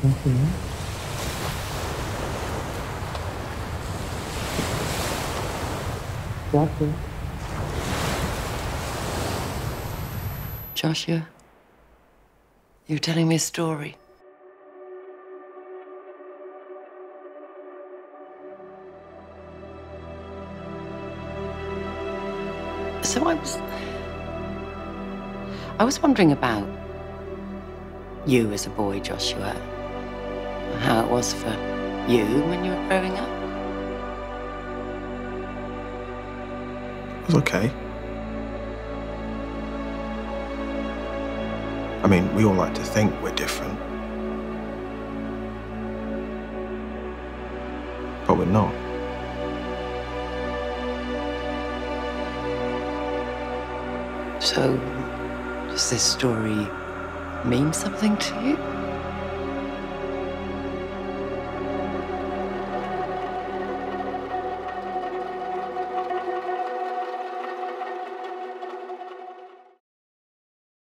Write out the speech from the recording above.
Joshua, you're telling me a story. So I was wondering about you as a boy, Joshua. How it was for you when you were growing up. It was okay. I mean, we all like to think we're different. But we're not. So, does this story mean something to you?